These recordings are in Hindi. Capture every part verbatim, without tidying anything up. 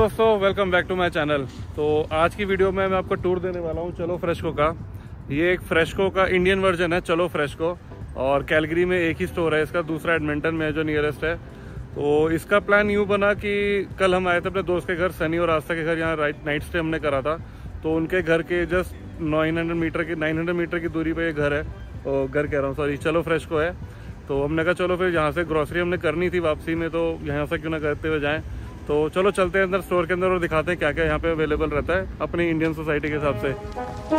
दोस्तों, welcome back to my channel. तो आज की वीडियो में मैं आपको टूर देने वाला हूँ चलो फ्रेशको का। ये एक फ्रेशको का इंडियन वर्जन है चलो फ्रेशको, और कैलगरी में एक ही स्टोर है इसका, दूसरा एडमिंटन में है जो नियरेस्ट है। तो इसका प्लान यूँ बना कि कल हम आए थे अपने दोस्त के घर, सनी और आस्था के घर, यहाँ राइट नाइट स्टे हमने करा था। तो उनके घर के जस्ट नौ सौ मीटर की नाइन हंड्रेड मीटर की दूरी पर ये घर है, और घर कह रहा हूँ सॉरी चलो फ्रेशको है। तो हमने कहा चलो फिर यहाँ से ग्रॉसरी हमने करनी थी वापसी में, तो यहाँ से क्यों ना करते हुए जाएँ। तो चलो चलते हैं अंदर स्टोर के अंदर और दिखाते हैं क्या क्या यहाँ पे अवेलेबल रहता है अपनी इंडियन सोसाइटी के हिसाब से।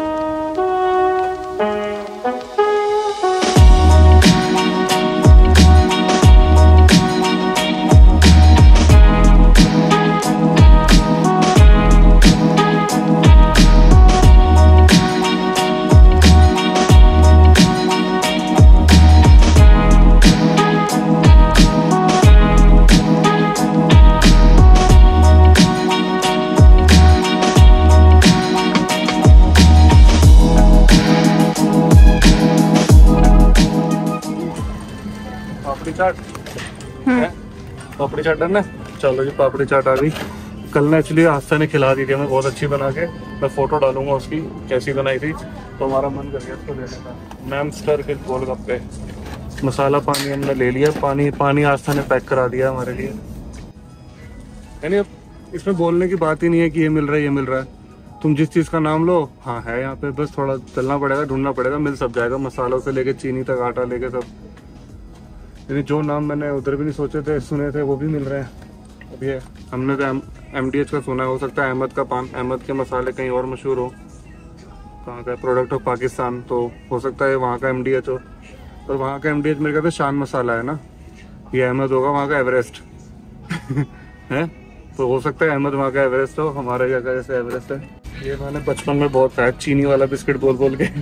पापड़ी चाट है, पापड़ी चाट है ना। चलो जी पापड़ी चाट आ गई। कल ने एक्चुअली आस्था ने खिला दी थी हमें बहुत अच्छी बना के, मैं फोटो डालूंगा उसकी कैसी बनाई थी। तो हमारा मन कर गया इसको लेने का। मैम स्टर के गोलगप्पे, मसाला पानी हमने ले लिया, पानी पानी आस्था ने पैक करा दिया हमारे लिए। यानी अब इसमें बोलने की बात ही नहीं है कि ये मिल रहा है ये मिल रहा है, तुम जिस चीज़ का नाम लो हाँ है यहाँ पे, बस थोड़ा चलना पड़ेगा, ढूंढना पड़ेगा, मिल सब जाएगा। मसालों से लेके चीनी तक, आटा लेके सब, यानी जो नाम मैंने उधर भी नहीं सोचे थे सुने थे वो भी मिल रहे हैं। अब ये हमने तो एम डी एच का सुना है, हो सकता है अहमद का पान, अहमद के मसाले कहीं और मशहूर हो, कहाँ का प्रोडक्ट हो पाकिस्तान, तो हो सकता है वहाँ का एम डी एच हो। और वहाँ का एम डी एच मेरे ख्याल से शान मसाला है ना, ये अहमद होगा वहाँ का एवरेस्ट है, तो हो सकता है अहमद वहाँ का एवरेस्ट हो, हमारे यहाँ का जैसे एवरेस्ट है। ये मैंने बचपन में बहुत खाया चीनी वाला बिस्किट बोल बोल के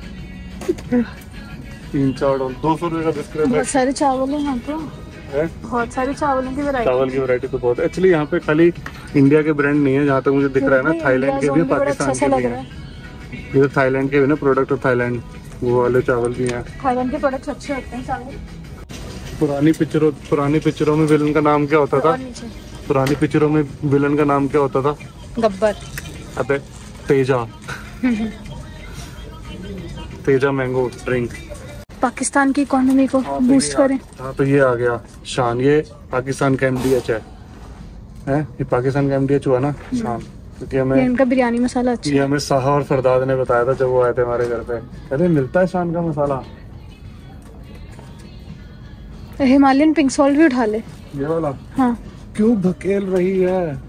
तीन चार दो सौ रुपए का बिस्किट। बहुत सारे चावल है यहाँ पे, है बहुत सारे चावलों की वैरायटी। चावल की वैरायटी तो बहुत। एक्चुअली यहाँ पे खाली इंडिया के ब्रांड नहीं है जहाँ तक मुझे दिख रहा है ना, थाईलैंड के भी, पाकिस्तान के भी हैं। ये थाईलैंड के भी ना प्रोडक्ट ऑफ थाईलैंड, वो वाले चावल भी हैं। थाईलैंड के प्रोडक्ट्स अच्छे होते हैं चावल। पुरानी पिक्चरों पुरानी पिक्चरों में विलन का नाम क्या होता था? पुरानी पिक्चरों में विलन का नाम क्या होता था? गब्बर। अबे तेजा तेजा मैंगो ड्रिंक। पाकिस्तान की इकोनॉमी को हाँ, बूस्ट करें। हाँ तो ये आ गया शान, ये पाकिस्तान का एम डी एच है, है ये पाकिस्तान का एम डी एच हुआ ना शान, क्योंकि हमें इनका बिरयानी मसाला अच्छा है। ये हमें साहा और फरदाद ने बताया था जब वो आए थे हमारे घर पे, कहते मिलता है शान का मसाला। हिमालयन पिंक सॉल्ट भी उठा ले ये वाला। हाँ क्यों धकेल रही है?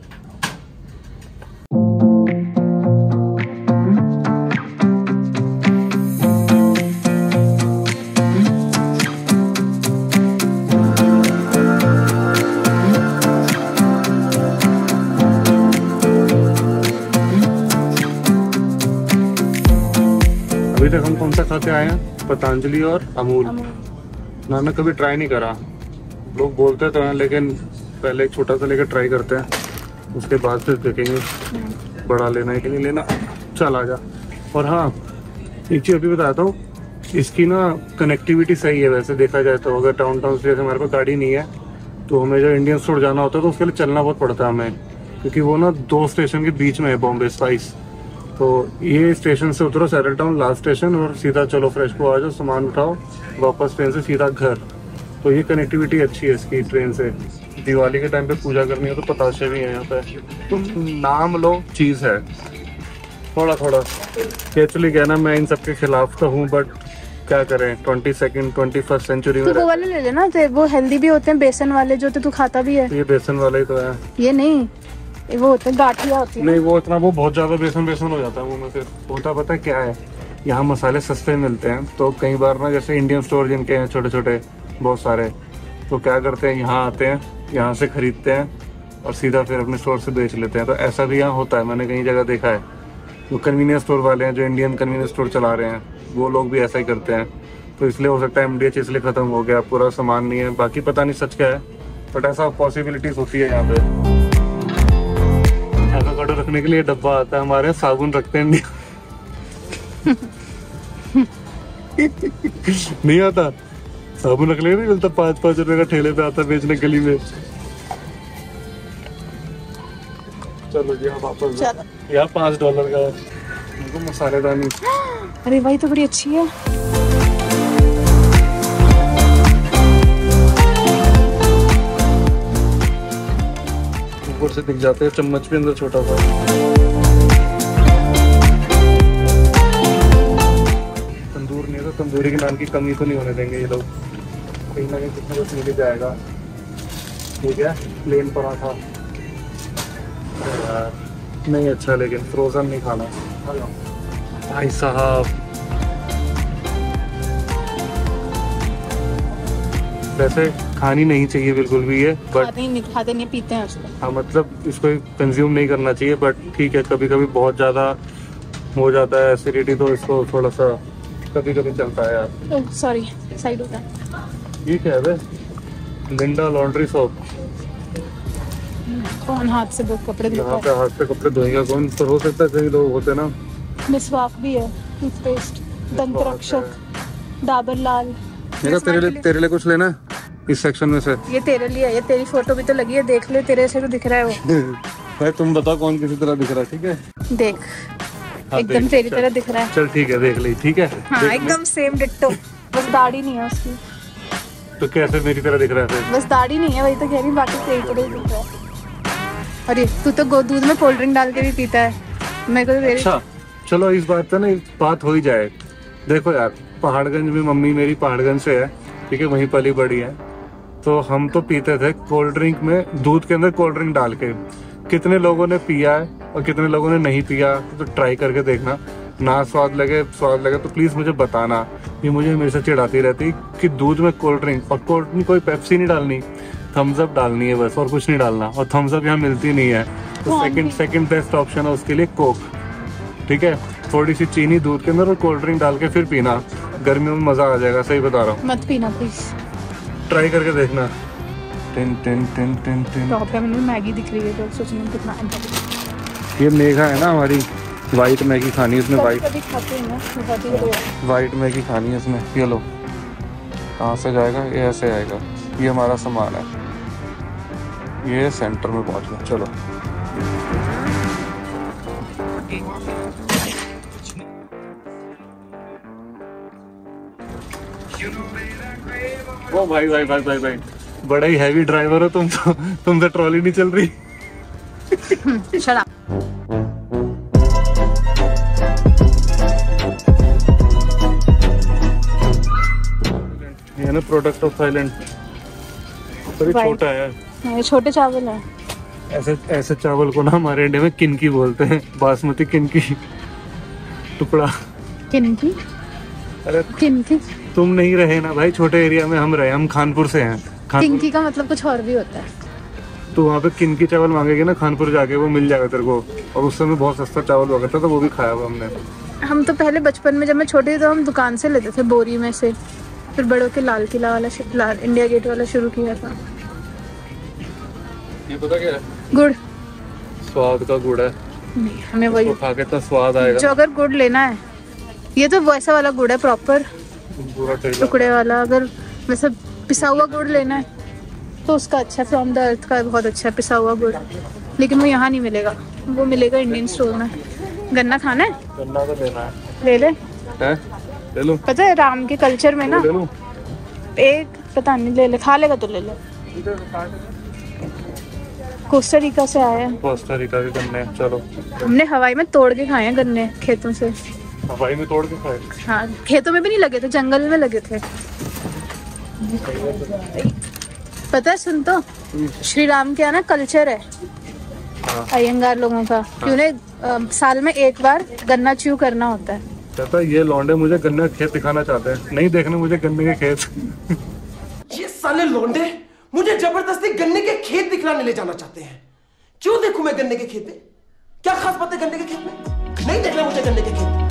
अभी तक हम कौन सा खाते आए हैं? पतंजलि और अमूल। ना ना कभी ट्राई नहीं करा, लोग बोलते तो हैं, लेकिन पहले एक छोटा सा लेकर ट्राई करते हैं, उसके बाद फिर देखेंगे बड़ा लेना है कि नहीं लेना। चल आ जा। और हाँ एक चीज़ अभी बताता हूँ, इसकी ना कनेक्टिविटी सही है वैसे देखा जाए तो। अगर टाउन टाउन से जैसे हमारे पास गाड़ी नहीं है तो हमें जो इंडियन स्टोर जाना होता है तो उसके लिए चलना बहुत पड़ता है हमें, क्योंकि वो ना दो स्टेशन के बीच में है, बॉम्बे स्पाइस। तो ये स्टेशन से उतरो सैरल टाउन लास्ट स्टेशन, और सीधा चलो फ्रेशको आ जाओ, सामान उठाओ, वापस ट्रेन से सीधा घर। तो ये कनेक्टिविटी अच्छी है इसकी ट्रेन से। दिवाली के टाइम पे पूजा करनी हो तो पताशे भी हैं यहाँ पे, तुम नाम लो चीज़ है। थोड़ा थोड़ा एक्चुअली कहना मैं इन सब के खिलाफ तो हूँ, बट क्या करें, twenty second twenty first century में। वो वाले ले लेना, वो हेल्दी भी होते हैं, बेसन वाले जो तो तू खाता भी है। ये बेसन वाला ही तो है, ये नहीं वो होते हैं गाठिया होती है। नहीं वो इतना वो बहुत ज्यादा बेसन बेसन हो जाता है वो में। फिर होता पता क्या है, यहाँ मसाले सस्ते मिलते हैं, तो कई बार ना जैसे इंडियन स्टोर जिनके हैं छोटे छोटे बहुत सारे, तो क्या करते हैं यहाँ आते हैं, यहाँ से खरीदते हैं और सीधा फिर अपने स्टोर से बेच लेते हैं। तो ऐसा भी यहाँ होता है, मैंने कई जगह देखा है। जो कन्वीनियंस स्टोर वाले हैं, जो इंडियन कन्वीनियंस स्टोर चला रहे हैं, वो लोग भी ऐसा ही करते हैं। तो इसलिए हो सकता है एम डी एच इसलिए खत्म हो गया, पूरा सामान नहीं है। बाकी पता नहीं सच क्या है, बट ऐसा पॉसिबिलिटीज होती है यहाँ पे। एवोकाडो रखने के लिए डब्बा आता है हमारे, साबुन रखते हैं नहीं आता साबुन रख ले, नहीं मिलता, पाँच पाँच रुपए का ठेले पे आता बेचने गली में। चलो जी आप वापस जाओ। चलो। यहाँ पाँच डॉलर का है उनको मसालेदानी। अरे भाई तो बड़ी अच्छी है। ऊपर से दिख जाते हैं, चम्मच भी अंदर छोटा सा। तंदूर नहीं है तो तंदूरी के नान की कमी तो नहीं होने देंगे ये लोग, कहीं ना कहीं कुछ ना कुछ मिल जाएगा। ठीक है, प्लेन पराठा यार नहीं अच्छा, लेकिन फ्रोजन नहीं खाना भाई साहब। वैसे खानी नहीं चाहिए बिल्कुल भी ये, बट खाते नहीं खाते नहीं पीते हैं उसको। हाँ मतलब इसको कंज्यूम नहीं करना चाहिए, बट ठीक है कभी कभी बहुत ज़्यादा हो जाता है एसिडिटी, तो इसको थोड़ा सा कभी कभी चलता है यार। सॉरी साइड होता है। ये क्या है बे? Linda laundry soap. कौन हाथ से वो कपड़े यहाँ धोता पे हाथ से कपड़े धोएगा कौन? तो हो सकता है कई लोग होते ना। है? मिसवाक भी है, टूथपेस्ट, दंत रक्षक, डाबर लाल। मेरा तेरे लिए तेरे लिए कुछ लेना है इस सेक्शन में से? ये तेरे लिए है, ये तेरी फोटो भी तो लगी है, देख ले तेरे से तो दिख रहा है वो। भाई तुम बताओ कौन किसी तरह दिख रहा है? ठीक है देख हाँ, एकदम देख, तेरी चल। तरह दिख रहा है। चल ठीक है देख ली, ठीक है हाँ देख एकदम सेम डिट्टो, बस दाढ़ी नहीं है उसकी। तो कैसे मेरी तरह दिख रहा है फिर? बस दाढ़ी नहीं है, वही तो कह रही, बाकी तेरी तरह ही दिख रहा है। अरे तू तो गो दूध में कोल्ड ड्रिंक डाल के भी पीता है, मेरे को तो तेरी। अच्छा चलो इस बात पे ना बात हो ही जाए। देखो यार पहाड़गंज में मम्मी मेरी पहाड़गंज से है, ठीक है, वहीं पली बड़ी है, तो हम तो पीते थे कोल्ड ड्रिंक में दूध के अंदर कोल्ड ड्रिंक डाल के। कितने लोगों ने पिया है और कितने लोगों ने नहीं पिया, तो ट्राई करके देखना। ना स्वाद लगे स्वाद लगे तो प्लीज मुझे बताना। ये मुझे हमेशा चिढ़ाती रहती कि दूध में कोल्ड ड्रिंक, और कोल्ड ड्रिंक कोई पेप्सी नहीं डालनी, थम्स अप डालनी है बस, और कुछ नहीं डालना। और थम्स अप यहाँ मिलती नहीं है, तो सेकंड सेकंड बेस्ट ऑप्शन है उसके लिए कोक। ठीक है, थोड़ी सी चीनी दूध के अंदर और कोल्ड ड्रिंक डाल के फिर पीना, गर्मियों में मजा आ जाएगा, सही बता रहा हूँ। मत पीना प्लीज, ट्राई करके देखना। Tin tin tin tin tin. Top है, मैंने मैगी दिख रही है तो सोचना कितना अच्छा। ये मेघा है ना हमारी, वाइट मैगी खानी है इसमें, वाइट कभी खाते हैं ना, खाती है तो। वाइट मैगी खानी है इसमें। ये लो, कहाँ से जाएगा? ये ऐसे आएगा। ये हमारा सामान है, ये सेंटर में पहुंच गया। चलो ओ भाई भाई भाई भाई भाई बड़ा ही हैवी ड्राइवर हो तुम तो, तुमसे ट्रॉली नहीं चल रही। Shut up. ये ना प्रोडक्ट ऑफ थाईलैंड, बड़ी Right. छोटा है। हाँ, ये छोटे चावल है। ऐसे ऐसे चावल को ना हमारे इंडिया में किनकी बोलते हैं, बासमती किनकी टुकड़ा। किनकी? अरे किनकी? तुम नहीं रहे ना भाई छोटे एरिया में, हम रहे, हम खानपुर से हैं। खानपुर किनकी का मतलब कुछ और भी होता है। तो वहाँ पे किनकी चावल मांगेगे ना खानपुर जाके, वो मिल जाएगा तेरे को। और उस समय बहुत सस्ता चावल हुआ करता था, वो भी खाया हुआ हमने। हम तो पहले बचपन में जब मैं छोटी थी तो हम दुकान से लेते थे बोरी में से, फिर बड़ों के लाल किला वाला शि- लाल इंडिया गेट वाला शुरू किया था। ये पता क्या है? गुड़ स्वाद का गुड़ है, नहीं, हमें वही तो खा के इतना स्वाद आएगा। जो अगर गुड़ लेना है, ये तो वैसा वाला गुड़ है प्रॉपर पूरा ठेला। टुकड़े वाला। अगर वैसा पिसा हुआ गुड़ लेना है तो उसका अच्छा, फ्रॉम द अर्थ का बहुत अच्छा पिसा हुआ गुड़, लेकिन वो यहाँ नहीं मिलेगा, वो मिलेगा इंडियन स्टोर में। गन्ना खाना है? गन्ना तो लेना है। ले ले। हैं? ले लूं? पता है राम के कल्चर में ना ले लूं? एक पता नहीं, ले ले, खा लेगा तो ले ले। कोस्टा रिका से आया है, कोस्टा रिका के गन्ने। चलो हमने हवाई में तोड़ के खाए हैं गन्ने खेतों से। हवाई में तोड़ के खाए? हाँ, खेतों में भी नहीं लगे थे, जंगल में लगे थे। पता है, सुन तो, श्री राम के यहाँ ना कल्चर है हाँ। अयंगार लोगों का, कि उन्हें अ, साल में एक बार गन्ना च्यू करना होता है। कहता है ये लौंडे मुझे गन्ने का खेत दिखाना चाहते हैं, नहीं देखने मुझे गन्ने के खेत। ये साले लौंडे मुझे जबरदस्ती गन्ने के खेत दिखलाने ले जाना चाहते हैं। क्यों देखूं मैं गन्ने के खेत में? क्या खास बात है गन्ने के खेत में? नहीं देखना मुझे गन्ने के खेत।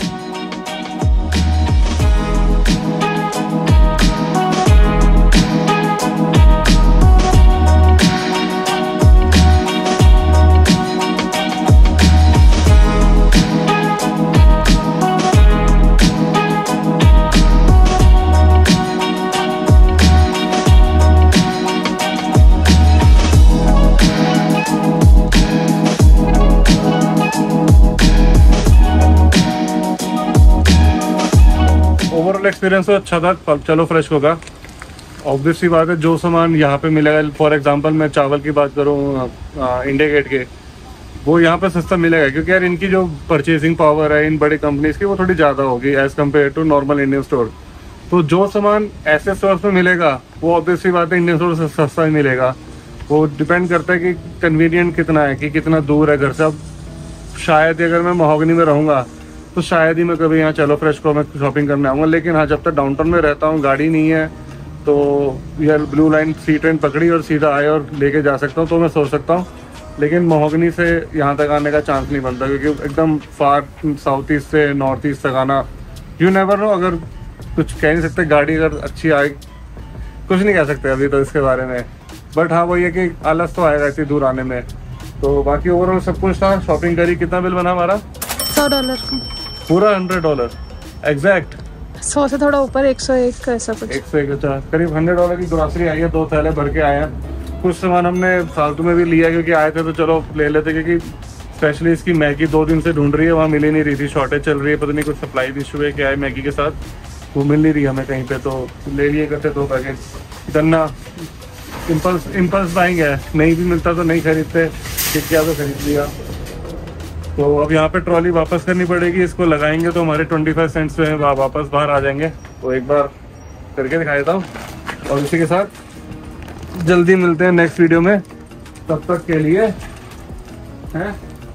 एक्सपीरियंस तो अच्छा था चलो फ्रेश होगा। ऑब्वियस सी बात है, जो सामान यहाँ पे मिलेगा, फॉर एग्जांपल मैं चावल की बात करूँ इंडिया गेट के, वो यहाँ पे सस्ता मिलेगा क्योंकि यार इनकी जो परचेसिंग पावर है इन बड़ी कंपनीज की वो थोड़ी ज़्यादा होगी as compare to normal Indian store. तो जो सामान ऐसे स्टोर में मिलेगा वो ऑब्वियस सी बात है इंडियन स्टोर से सस्ता ही मिलेगा। वो डिपेंड करता है कि कन्वीनियंट कितना है, कि कितना दूर है घर से। अब शायद अगर मैं महोगनी में रहूँगा तो शायद ही मैं कभी यहाँ चलो फ्रेश को मैं शॉपिंग करने आऊँगा, लेकिन हाँ जब तक डाउनटाउन में रहता हूँ, गाड़ी नहीं है, तो यार ब्लू लाइन सी ट्रेन पकड़ी और सीधा आए और लेके जा सकता हूँ तो मैं सोच सकता हूँ। लेकिन महोगनी से यहाँ तक आने का चांस नहीं बनता क्योंकि एकदम फार साउथ ईस्ट से नॉर्थ ईस्ट तक आना, यू नेवर नो, अगर कुछ कह नहीं सकते, गाड़ी अगर अच्छी आए, कुछ नहीं कह सकते अभी तो इसके बारे में। बट हाँ वही है कि आलस तो आएगा इतनी दूर आने में। तो बाकी ओवरऑल सब कुछ था, शॉपिंग करी। कितना बिल बना हमारा? सौ डॉलर का पूरा हंड्रेड डॉलर एग्जैक्ट, सौ से थोड़ा ऊपर, एक सौ एक ऐसा कुछ। एक सौ एक अच्छा करीब हंड्रेड डॉलर की ग्रोसरी आई है। दो थैले भर के आए हैं। कुछ सामान हमने फालतू में भी लिया क्योंकि आए थे तो चलो ले लेते, क्योंकि स्पेशली इसकी मैगी दो दिन से ढूंढ रही है, वहाँ मिल ही नहीं रही थी, शॉर्टेज चल रही है, पता नहीं कुछ सप्लाई इशू है क्या है मैगी के साथ, वो मिल नहीं रही हमें कहीं पे, तो ले लिए करते दो पैकेट। गन्ना इम्पल्स इम्पल्स बाइंग है, नहीं भी मिलता तो नहीं खरीदते, क्या तो खरीद लिया। तो अब यहाँ पे ट्रॉली वापस करनी पड़ेगी, इसको लगाएंगे तो हमारे ट्वेंटी फाइव सेंट्स जो है वापस बाहर आ जाएंगे। तो एक बार करके दिखा देता हूँ और इसी के साथ जल्दी मिलते हैं नेक्स्ट वीडियो में। तब तक के लिए हैं,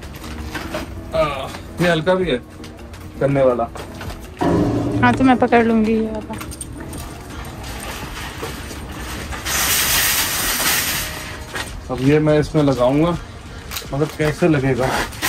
ये हल्का भी है करने वाला। हाँ तो मैं पकड़ लूंगी ये वाला। अब ये मैं इसमें लगाऊंगा, मगर कैसे लगेगा?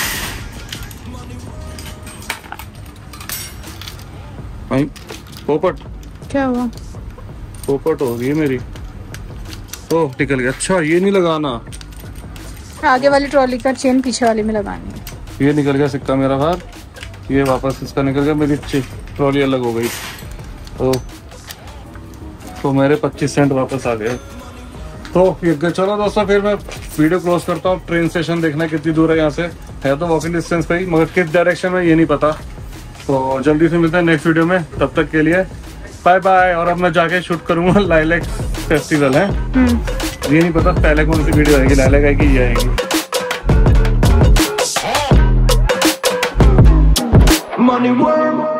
भाई पोपट, क्या हुआ? पोपट हो गई मेरी। ओह निकल गया। अच्छा ये नहीं लगाना, आगे वाली ट्रॉली का चेन पीछे वाली में लगानी है। ये निकल गया सिक्का मेरा बाहर, ये वापस इसका निकल गया, मेरी ट्रॉली अलग हो गई। तो तो मेरे पच्चीस सेंट वापस आ गए। तो ये चलो दोस्तों, फिर मैं वीडियो क्लोज करता हूँ। ट्रेन स्टेशन देखना कितनी दूर है यहाँ से, है तो वॉकिंग डिस्टेंस पे ही, मगर किस डायरेक्शन में ये नहीं पता। तो जल्दी से मिलते हैं नेक्स्ट वीडियो में, तब तक के लिए बाय बाय। और अब मैं जाके शूट करूँगा लाइलैक फेस्टिवल है, ये नहीं पता पहले कौन सी वीडियो आएगी, लाइलैक आएगी ये आएगी। Money worm